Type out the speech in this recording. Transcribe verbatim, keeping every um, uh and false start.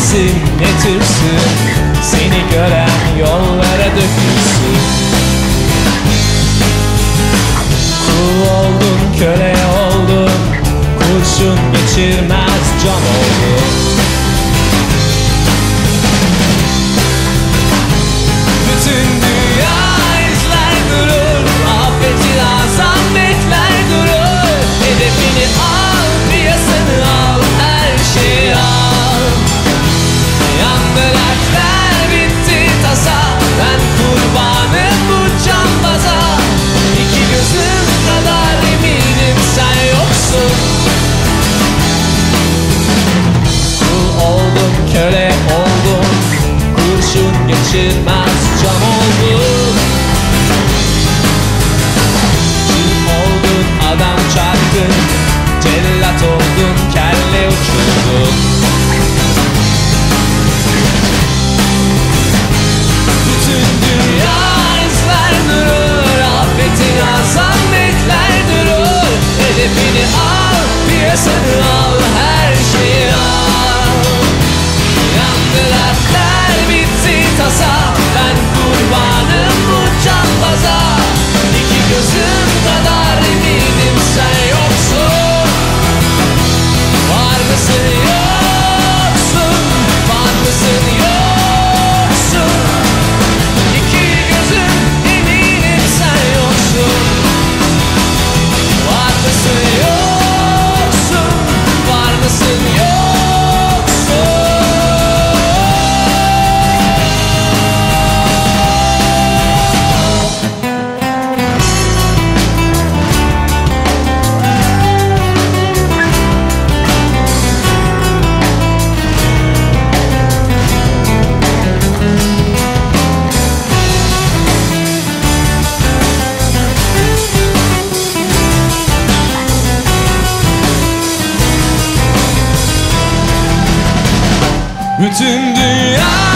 nefsim ne tırsın, seni gören yollara dökülsün. Kul oldun, köle oldun, kurşun geçirmez can oldun. Bütün dünya izler durur, afeti azam bekler durur. Hedefini al, piyasını al, her şeyi al. Yandı dertler, bitti tasa, ben kurbanım bu cambaza. İki gözüm kadar eminim sen yoksun. Kul oldum, köle oldum, kurşun geçirmez can oldum. Kim oldun, adam çarptın, cellat oldun, kelle uçurdun. Bütün dünya izler durur, afetin azam bekler durur. Hedefini al, piyasını al, her şeyi al. Yandı dertler, bitti tasa, ben kurbanım bu cambaza. İki gözüm kadar eminim sen yoksun. Var mısın yoksun, var mısın yoksun. İki gözüm eminim sen yoksun. Var mısın yoksun, var mısın yoksun. Bütün dünya